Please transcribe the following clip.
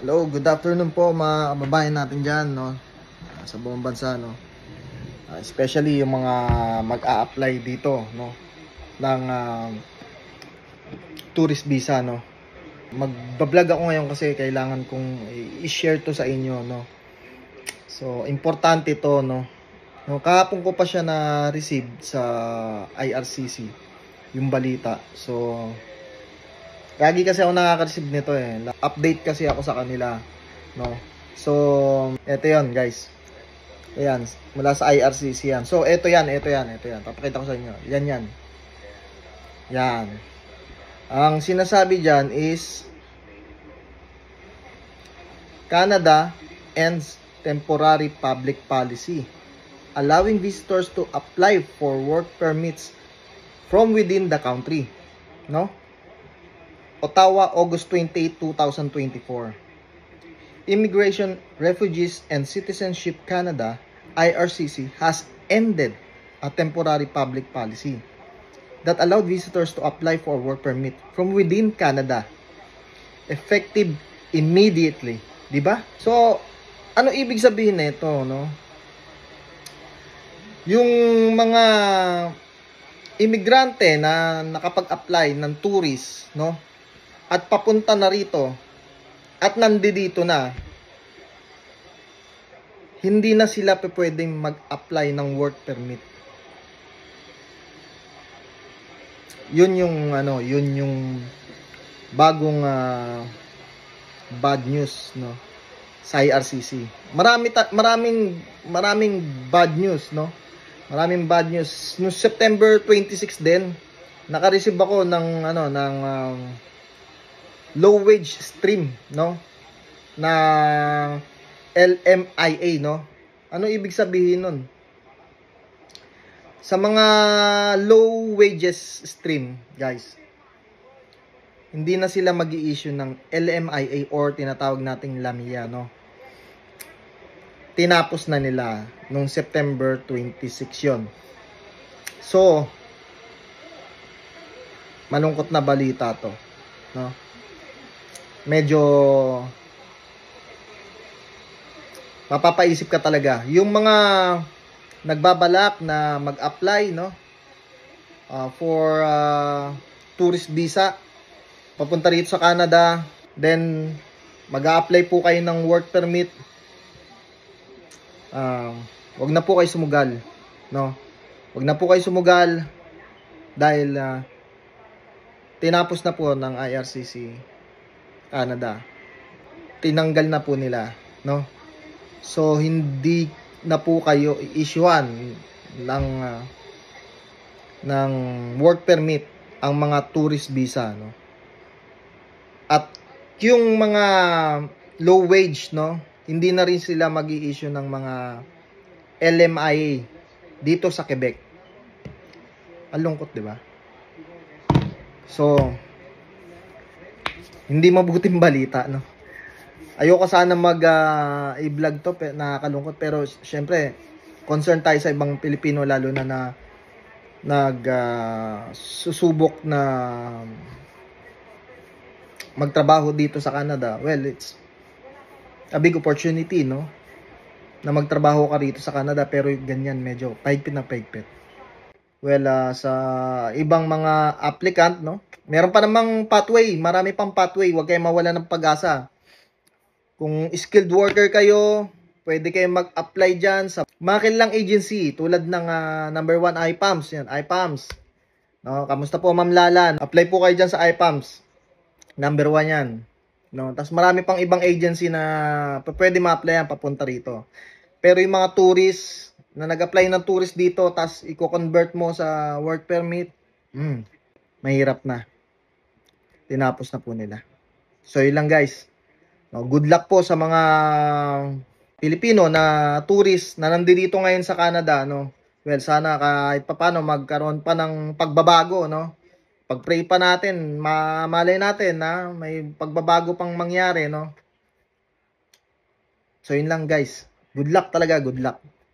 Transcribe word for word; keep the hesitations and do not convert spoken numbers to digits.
Hello, good afternoon po mga kababayan natin dyan, no? Sa buong bansa, no? Uh, especially yung mga mag-a-apply dito, no? Ng uh, tourist visa, no? Mag-vlog ako ngayon kasi kailangan kong i-share to sa inyo, no? So, importante to, no? No, kahapon ko pa siya na-receive sa I R C C, yung balita. So, lagi kasi ako nakaka-receive nito eh. Update kasi ako sa kanila, no? So, eto 'yon, guys. Ayan, mula sa I R C C yan. So, eto yan, eto yan, eto yan. Papakita ko sa inyo. Yan yan. Yan. Ang sinasabi diyan is Canada ends temporary public policy allowing visitors to apply for work permits from within the country, no? Ottawa, August twenty-eighth, two thousand twenty-four. Immigration, Refugees, and Citizenship Canada, I R C C, has ended a temporary public policy that allowed visitors to apply for a work permit from within Canada, effective immediately. Diba? So, ano ibig sabihin nito, no? Yung mga imigrante na nakapag-apply ng tourist, no? At papunta na rito at nandito na, hindi na sila pwedeng mag-apply ng work permit. Yun yung ano, yun yung bagong uh, bad news, no, sa I R C C. Marami ta maraming maraming bad news, no? Maraming bad news. No September twenty-sixth din, naka-receive ako ng ano ng um, low wage stream, no, na L M I A, no. Ano ibig sabihin nun? Sa mga low wages stream, guys, hindi na sila mag-i-issue ng L M I A or tinatawag nating LAMIA, no. Tinapos na nila nung September twenty-sixth yon. So, malungkot na balita to, no. Medyo mapapaisip ka talaga. Yung mga nagbabalak na mag-apply, no, uh, for uh, tourist visa papunta rito sa Canada, then mag-a-apply po kayo ng work permit, uh, wag na po kayo sumugal, no. Wag na po kayo sumugal dahil uh, tinapos na po ng I R C C Canada. Tinanggal na po nila, no. So, hindi na po kayo i-issuean ng uh, ng work permit ang mga tourist visa, no. At yung mga low wage, no, hindi na rin sila mag-i-issue ng mga L M I A dito sa Quebec. Ang lungkot, di ba? So, hindi mabuting balita, no. Ayoko sana mag uh, i-vlog to, pe, nakakalungkot, pero syempre concern tayo sa ibang Pilipino, lalo na na nag uh, susubok na magtrabaho dito sa Canada. Well, it's a big opportunity, no, na magtrabaho ka rito sa Canada, pero ganyan medyo paigpit na paigpit. Well, uh, sa ibang mga applicant, no, meron pa namang pathway, marami pang pathway, huwag kayong mawala ng pag-asa. Kung skilled worker kayo, pwede kayong mag-apply dyan sa makilang agency tulad ng uh, number one I P A M S. Yan, I P A M S. No, kamusta po, Ma'am Lalan? Apply po kayo dyan sa I P A M S. Number one yan. No, tapos marami pang ibang agency na pwede ma-applyan papunta rito. Pero yung mga tourist na nag-apply ng tourist dito, tapos i-convert mo sa work permit, hmm, mahirap na. Tinapos na po nila. So, yun lang, guys. No, good luck po sa mga Pilipino na tourist na nandito ngayon sa Canada, no. Well, sana kahit papaano magkaroon pa ng pagbabago, no. Pag-pray pa natin, mamalay natin na may pagbabago pang mangyari, no. So, yun lang, guys. Good luck talaga, good luck.